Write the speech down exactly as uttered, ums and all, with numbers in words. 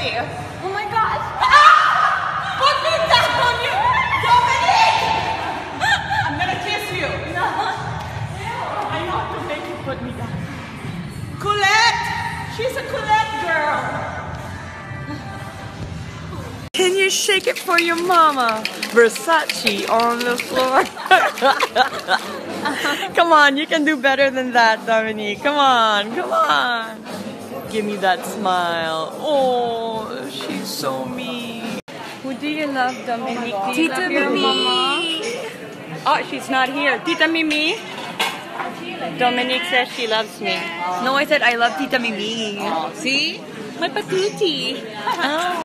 see. Oh my gosh. Ah! Put me down, you Dominique! I'm gonna kiss you. No. I have to make you put me down. Colette! She's a Colette girl. Can you shake it for your mama? Versace on the floor. Come on, you can do better than that, Dominique. Come on, come on. Give me that smile. Oh, she's so mean. Who do you love, Dominique? Do you Tita love your Mimi. mama? Oh, she's not here. Tita Mimi? Dominique says she loves me. No, I said I love Tita Mimi. See? My patuti. Oh.